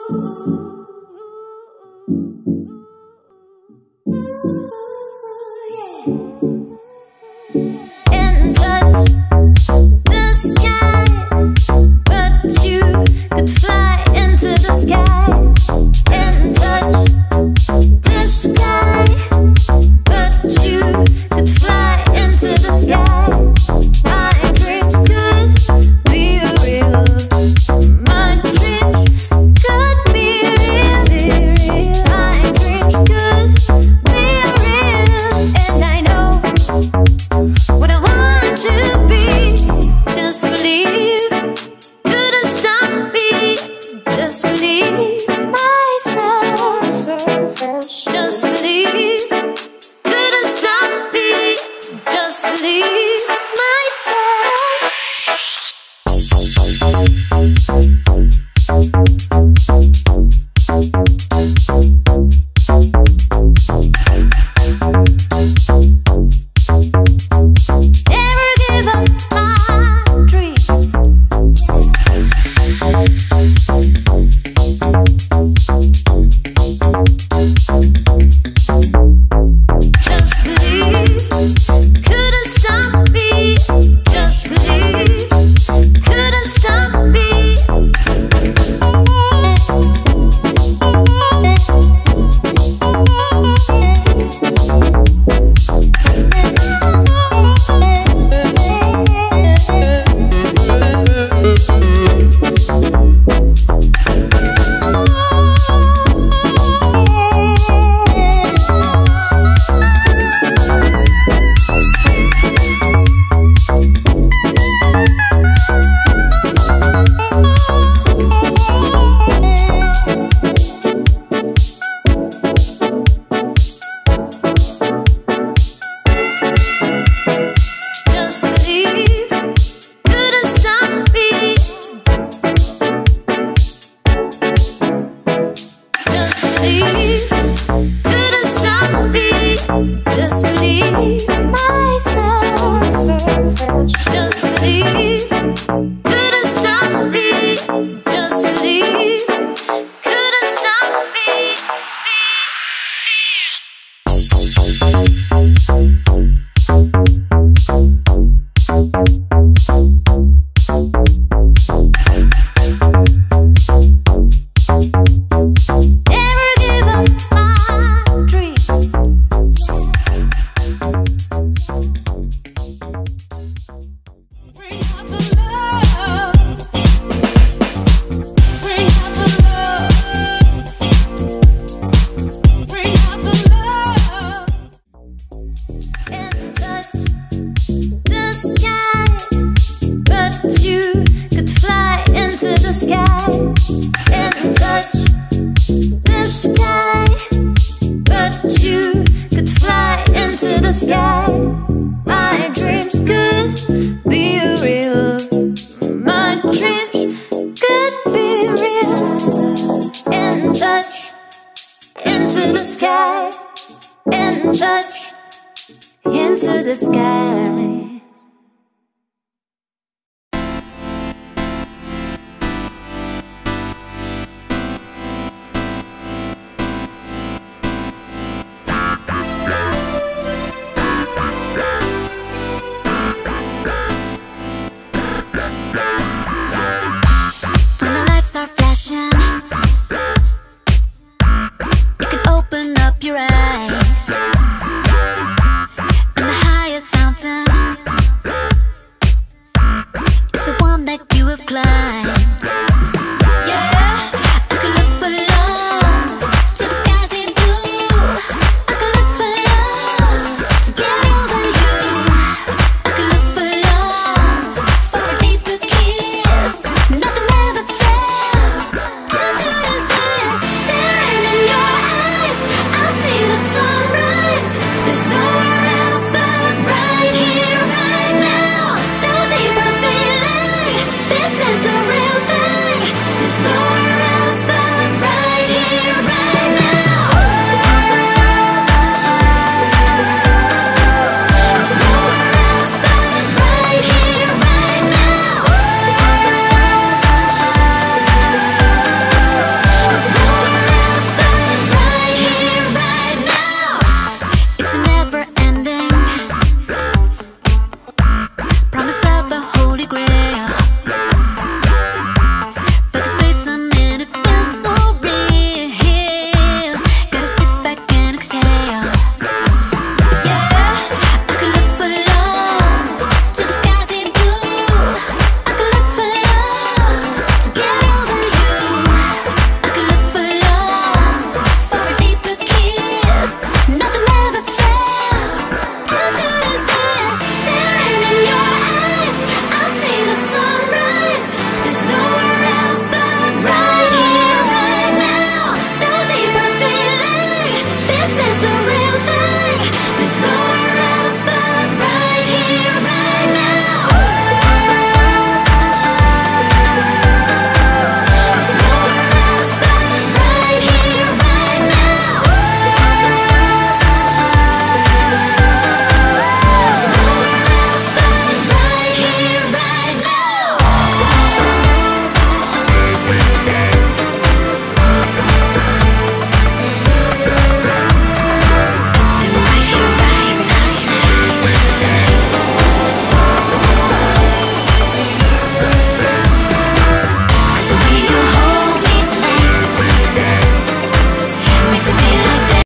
And touch the sky, but you could fly into the sky. And touch the sky, but you could fly into the sky. My dreams could be real. My dreams could be really real. My dreams could be real. And I know what I want to be. Just believe, couldn't stop me. Just believe myself. Just believe, couldn't stop me. Just believe myself. Never give up my dreams. Just believe, couldn't stop me. Just believe, couldn't stop me. Just believe, couldn't stop me. Just believe, couldn't stop me. Just believe myself. Just believe, couldn't stop me. Just believe, couldn't stop me. Never give up my dreams. Bring out the love. Bring out the love. Bring out the love. And touch the sky, but you could fly into the sky. And touch the sky, but you could fly into the sky. My dreams could be real. My dreams could be real. And touch into the sky. And touch into the sky.